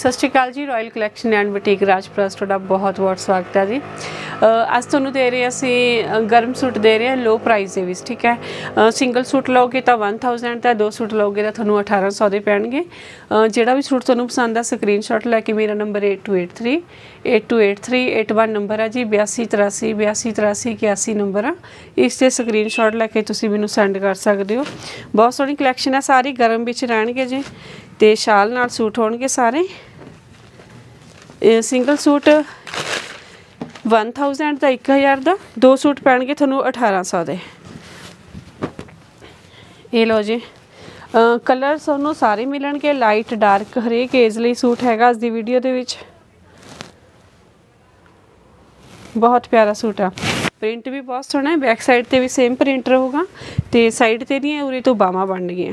सत श्री अकाल जी। Royal collection and boutique Rajpura ਤੁਹਾਡਾ बहुत बहुत स्वागत है जी। ਅੱਜ ਤੁਹਾਨੂੰ ਦੇ ਰਹੇ ਅਸੀਂ ਗਰਮ सूट दे रहे हैं लो प्राइस ਦੇ ਵਿੱਚ, ठीक है। ਸਿੰਗਲ सूट ਲਓਗੇ ਤਾਂ 1000 ਦਾ, ਦੋ सूट ਲਓਗੇ ਤਾਂ ਤੁਹਾਨੂੰ 1800 ਦੇ ਪੈਣਗੇ। ਜਿਹੜਾ ਵੀ सूट ਤੁਹਾਨੂੰ ਪਸੰਦ ਆ ਸਕਰੀਨਸ਼ਾਟ ਲੈ ਕੇ ਮੇਰਾ ਨੰਬਰ 8283 ਨੰਬਰ ਆ ਜੀ, 8283 ਨੰਬਰ ਆ, ਇਸ ਤੇ ਸਕਰੀਨਸ਼ਾਟ ਲੈ ਕੇ ਤੁਸੀਂ ਮੈਨੂੰ ਸੈਂਡ ਕਰ ਸਕਦੇ ਹੋ। ਬਹੁਤ ਸੋਹਣੀ ਕਲੈਕਸ਼ਨ ਹੈ, ਸਾਰੀ ਗਰਮ ਵਿੱਚ ਰਹਿਣਗੇ ਜੀ ਤੇ ਸ਼ਾਲ ਨਾਲ सूट ਹੋਣਗੇ ਸਾਰੇ। ਸਿੰਗਲ सूट 1000 ਦਾ 1000 ਦਾ, ਦੋ सूट ਪੈਣਗੇ ਤੁਹਾਨੂੰ 1800 ਦੇ। ਇਹ ਲਓ ਜੀ, ਕਲਰ ਤੁਹਾਨੂੰ ਸਾਰੇ ਮਿਲਣਗੇ, ਲਾਈਟ ਡਾਰਕ ਹਰੇਕ ਏਜ ਲਈ सूट ਹੈਗਾ ਅੱਜ ਦੀ ਵੀਡੀਓ ਦੇ ਵਿੱਚ। बहुत प्यारा सूट आ, प्रिंट भी बहुत सोहना है, बैक साइड ते भी सेम प्रिंट रहूगा ते साइड ते दी उरे तो बावां बन गई।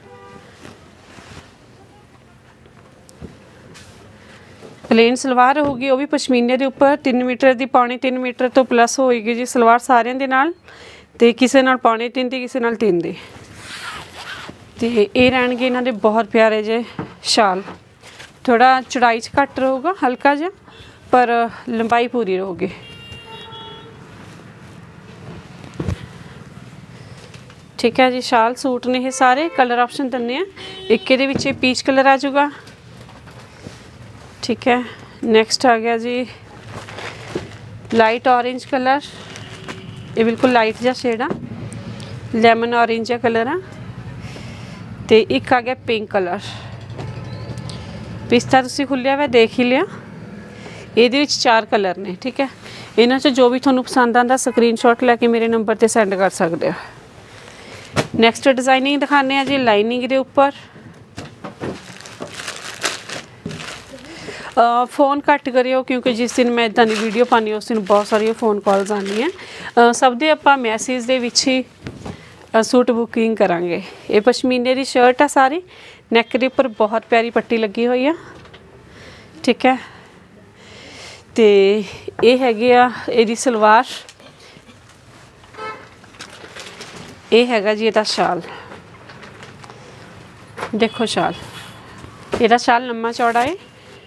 प्लेन सलवार होगी, वो भी पशमीने के उपर 3 मीटर की, 3.25 मीटर तो प्लस होएगी जी सलवार सारिਆਂ ਦੇ ਨਾਲ, ਤੇ ਕਿਸੇ ਨਾਲ 3.25 ਦੀ, ਕਿਸੇ ਨਾਲ 3 ਦੀ। ਤੇ ਇਹ ਰਹਿਣਗੇ ਇਹਨਾਂ ਦੇ ਬਹੁਤ ਪਿਆਰੇ ਜੇ ਸ਼ਾਲ, थोड़ा चढ़ाई च घट रहूगा हल्का जिहा, पर लंबाई पूरी रहूगी। ठीक है जी, शाल सूट ने ये सारे। कलर ऑप्शन दिन्ने हैं, एक ये विच पीच कलर आ जाऊगा, ठीक है। नैक्सट आ गया जी लाइट ऑरेंज कलर, ये बिल्कुल लाइट जिहा शेड आ, लैमन ऑरेंज जिहा कलर आ, ते एक आ गया पिंक कलर। पिस्ता तुसीं खुलिया हुआ देख ही लिया, ਇਹਦੇ ਵਿੱਚ 4 ਕਲਰ ਨੇ, ठीक है। ਇਹਨਾਂ 'ਚ ਜੋ ਵੀ ਤੁਹਾਨੂੰ ਪਸੰਦ ਆਂਦਾ ਸਕਰੀਨਸ਼ਾਟ ਲੈ ਕੇ ਮੇਰੇ ਨੰਬਰ ਤੇ ਸੈਂਡ ਕਰ ਸਕਦੇ ਹੋ। ਨੈਕਸਟ ਡਿਜ਼ਾਈਨਿੰਗ ਦਿਖਾਉਂਦੇ ਆ ਜੀ ਲਾਈਨਿੰਗ ਦੇ ਉੱਪਰ। फ़ोन घट करियो क्योंकि जिस दिन मैं इदां दी वीडियो पानी उस दिन बहुत सारी फ़ोन कॉल्स आनी है। सब दे आपां मैसेज दे विच ही सूट बुकिंग करांगे। ये पशमीने की शर्ट आ सारी, नैक के उपर बहुत प्यारी पट्टी लगी हुई है, ठीक है। तो ये हैगी आ इहदी सलवार, ये हैगा जी इहदा शाल। देखो शाल, इहदा शाल लम्मा चौड़ा है,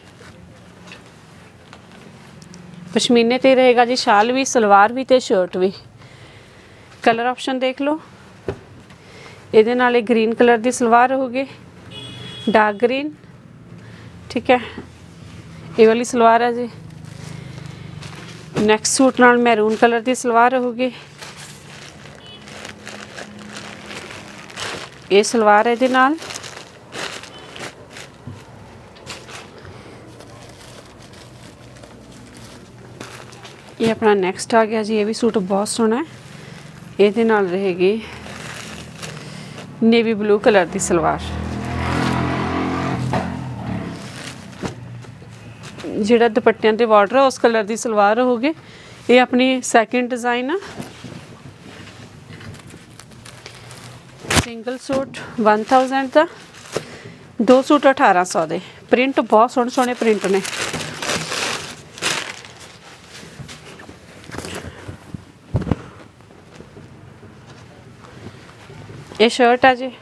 पशमीने ते रहेगा जी शाल भी, सलवार भी ते शर्ट भी। कलर ऑप्शन देख लो, इहदे नाल ग्रीन कलर की सलवार होगी, डार्क ग्रीन, ठीक है। ये वाली सलवार है जी। नैक्सट सूट नाल मैरून कलर की सलवार होगी, ये सलवार है इहदे नाल। ये अपना नैक्सट आ गया जी, ये भी सूट बहुत सोहना है, इहदे नाल रहेगी नेवी ब्लू कलर की सलवार। जिहड़ा दुपट्टियां ते बॉर्डर है उस कलर की सलवार होगी। ये अपनी सैकेंड डिज़ाइन है। सिंगल सूट 1000 का, दो सूट 1800 दे। प्रिंट बहुत सोहने सोहने प्रिंट ने। ये शर्ट है जी,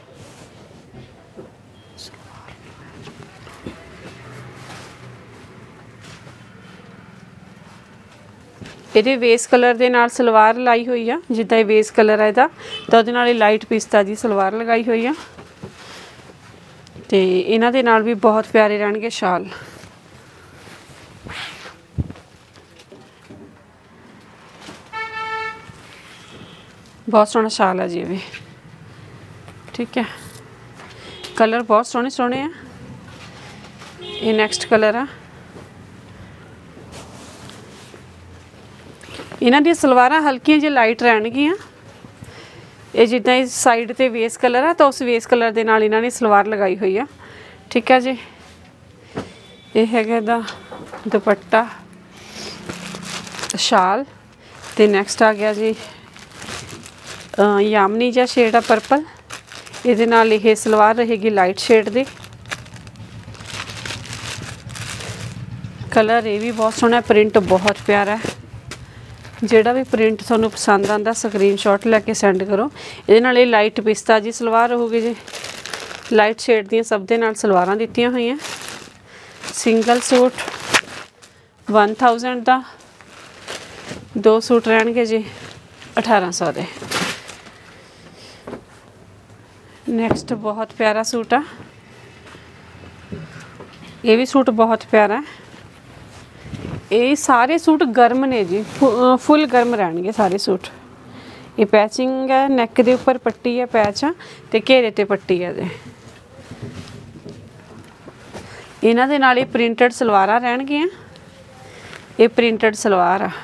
ਇਹਦੇ ਵੇਸ ਕਲਰ ਦੇ ਨਾਲ ਸਲਵਾਰ ਲਾਈ ਹੋਈ ਆ, ਜਿੱਦਾਂ ਇਹ ਵੇਸ ਕਲਰ ਹੈ ਇਹਦਾ, ਤਾਂ ਉਹਦੇ ਨਾਲ ਇਹ ਲਾਈਟ ਪਿਸਤਾ ਦੀ ਸਲਵਾਰ ਲਗਾਈ ਹੋਈ ਆ, ਤੇ ਇਹਨਾਂ ਦੇ ਨਾਲ ਵੀ ਬਹੁਤ ਪਿਆਰੇ ਰਹਿਣਗੇ ਸ਼ਾਲ। बहुत सोहना शाल है जी ये भी, ठीक है। कलर बहुत सोहने सोहने हैं। ये नैक्सट कलर आ, इन्हां दी सलवारां हल्कियां जी लाइट रहणगियां। ये जिद्दां इस साइड ते वेस कलर है तो उस वेस कलर दे नाल इन्हां ने सलवार लगाई हुई है, ठीक है जी। ये हैगा दा दुपट्टा शाल, ते नैक्सट आ गया जी यामनी जा शेड आ पर्पल, इहदे नाल ये सलवार रहेगी लाइट शेड दी। कलर ये भी बहुत सोहना, प्रिंट बहुत प्यारा है। ਜਿਹੜਾ भी प्रिंट ਤੁਹਾਨੂੰ पसंद आंदा स्क्रीनशॉट लैके सेंड करो। ये नाल लाइट पिस्ता जी सलवार होगी जी, लाइट शेड दी सब दे नाल सलवारां दित्तियां हुई हैं। सिंगल सूट 1000 ਦਾ, 2 सूट रहणगे जी 1800 ਦੇ। नैक्सट बहुत प्यारा सूट आ, ये भी सूट बहुत प्यारा है। ये सारे सूट गर्म ने जी, फुल गर्म रहणगे सारे सूट। ये पैचिंग है, नैक के उपर पट्टी है, पैच आ ते घेरे ते पट्टी है जी। इन्हां दे नाल प्रिंटेड सलवारां रहणगीआं। ये प्रिंटेड सलवार आ,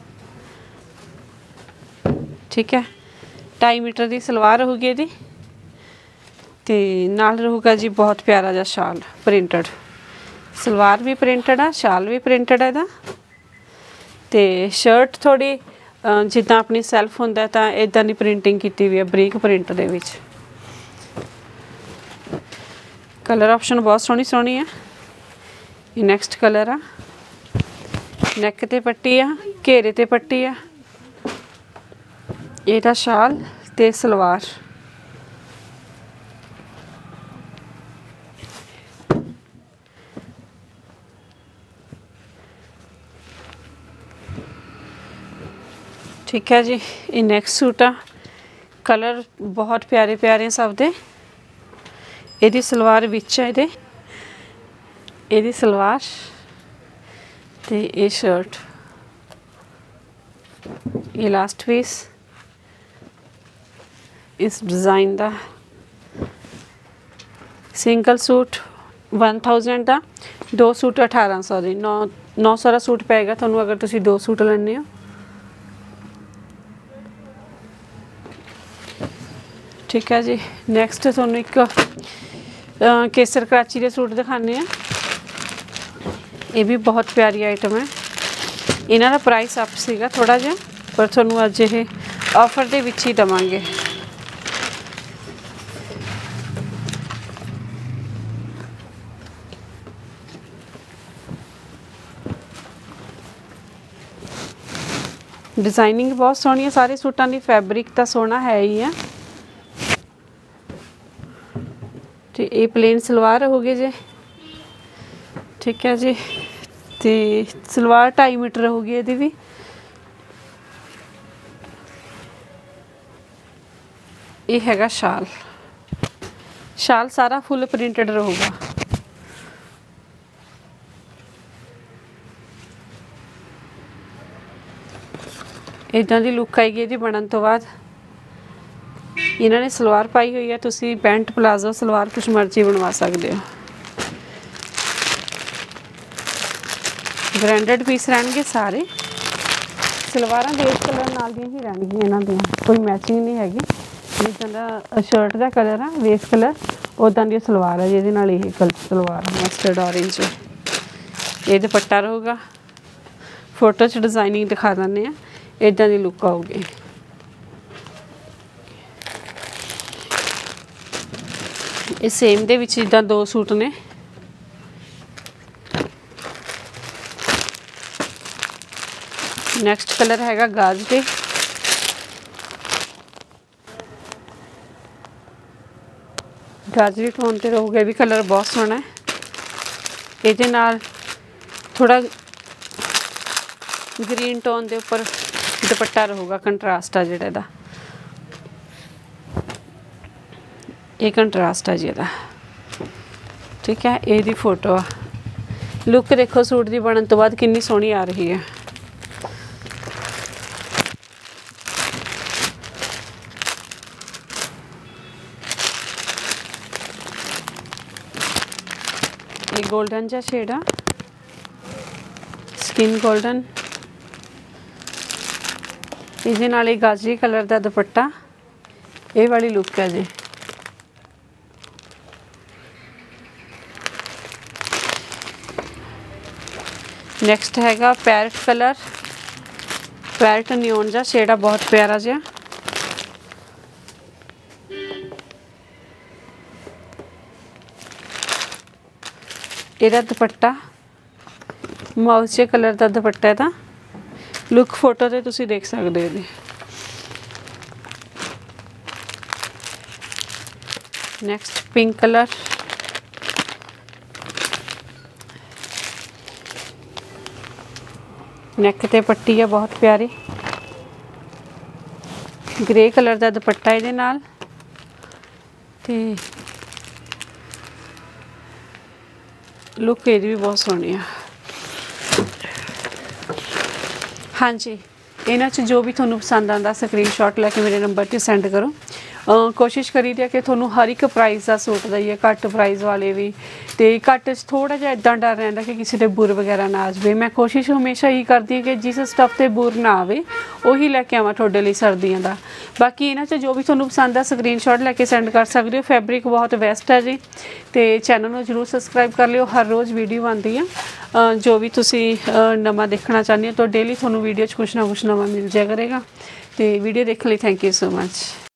ठीक है। 2.5 मीटर की सलवार होगी ये, ते नाल रहूगा जी बहुत प्यारा जा शाल प्रिंटेड। सलवार भी प्रिंटेड आ, शाल भी प्रिंटेड है इहदा। ते शर्ट थोड़ी जिद्दां अपनी सैल्फ हुंदा तां इदां दी प्रिंटिंग कीती हुई है, बरीक प्रिंट दे विच। कलर ऑप्शन बहुत सोहनी सोहनी है। ये नैक्सट कलर आ, नैक ते पट्टी आ, घेरे ते पट्टी आ, इहदा शाल ते सलवार। ठीक है जी। ये नैक्सट सूट आ, कलर बहुत प्यारे प्यारे सब दे। इहदी सलवार विच है, इहदी सलवार ते ये शर्ट। ये लास्ट पीस इस डिज़ाइन दा। सिंगल सूट 1000 दा, 2 सूट 1800 दी। 900 का सूट पेगा तुहानूं अगर तुसीं 2 सूट लैंदे हो। ठीक है जी। नैक्सट तुहानूं एक केसर कराची के सूट दिखाने हैं। ये भी बहुत प्यारी आइटम है। इन्हां दा प्राइस अप सीगा थोड़ा जिहा, पर तुहानूं अज ये ऑफर दे विच ही देवांगे। डिजाइनिंग बहुत सोहनी है सारे सूटां दी, फैब्रिक तो सोहना है ही है। तो ये प्लेन सलवार होगी जी, ठीक है जी। तो सलवार 2.5 मीटर होगी ये भी। ये हैगा शाल, शाल सारा फुल प्रिंटेड रहूगा। इदां दी लुक आएगी ये बनन तो बाद। इन्होंने सलवार पाई हुई है, तुसी पैंट प्लाजो सलवार कुछ मर्जी बनवा सकते हो। ब्रांडेड पीस रहणगे सारे। सलवारां बेस कलर नाल दी ही रहणगियां, इन्हां दी कोई मैचिंग नहीं हैगी। जिद्दां दा शर्ट का कलर है बेस कलर, उदां दी सलवार है जिहदे नाल यह कलर सलवार मस्टर्ड ऑरेंज। ये दुपट्टा रहूगा। फोटो च डिजाइनिंग दिखा दें, इदां दी लुक आऊगी। ये सेम दे विच जिद्दां 2 सूट ने। नैक्सट कलर हैगा गाजरे। गाजरी टोन ते रहूगा, भी कलर बहुत सोहना है। ये नाल थोड़ा ग्रीन टोन के उपर दुपट्टा रहूगा, कंट्रास्ट आ जिहड़ा इहदा, ये कंट्रास्ट है जी इहदा। ठीक है। ये फोटो आ, लुक देखो सूट की बनने तो बाद कितनी सोहनी आ रही है। ये गोल्डन जा शेड आ, स्किन गोल्डन। इहदे नाल ये गाजरी कलर का दुपट्टा, ये वाली लुक है जी। नैक्सट हैगा पैरट कलर, पैरट नियोन जा शेड आ, बहुत प्यारा जिहा। ਇਹਦਾ दुपट्टा माउस जे कलर का दुपट्टा है। लुक फोटो से तुसी देख सकते हो। नैक्सट पिंक कलर, नैक ते पट्टी है बहुत प्यारी, ग्रे कलर का दुपट्टा इहदे नाल ते लुक इहदी भी बहुत सोहनी है। हाँ जी, इन्हां च जो भी तुहानूं पसंद आंदा स्क्रीनशॉट लैके मेरे नंबर ते सेंड करो। कोशिश करी दी है कि तुहानूं हर एक प्राइस का सूट दईए, घट प्राइस वाले भी तो घट थोड़ा जिहा इदां डर रहिंदा कि किसी दे बुर वगैरह ना आ जाए। मैं कोशिश हमेशा यही करती कि जिस स्टफ ते बुर ना आवे उही लैके आवां तुहाडे लई सर्दियां दा। बाकी इन्हां च जो भी तुहानूं पसंद है स्क्रीनशॉट लैके सेंड कर सकदे हो। फैब्रिक बहुत बेस्ट है जी, तो चैनल नूं जरूर सबसक्राइब कर लिओ, हर रोज़ वीडियो आती है। जो भी तुसी नवां देखना चाहते हो तो डेली तुहानूं वीडियो च कुछ ना कुछ नवां मिल जाया करेगा। तो वीडियो देखने लई थैंक यू सो मच।